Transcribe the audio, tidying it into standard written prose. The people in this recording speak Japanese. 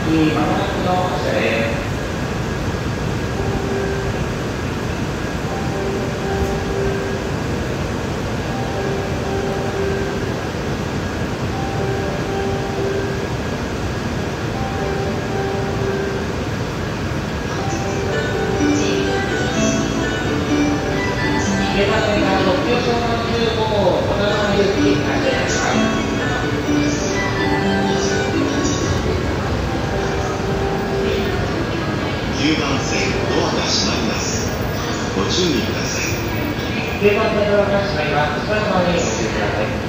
き間もなくの発車です。京阪線が特急湘南15号小田原行き発車いたします。 9番線ドアが閉まります。ご注意ください。 9番線ドアが閉まります。お車の方にご注意ください。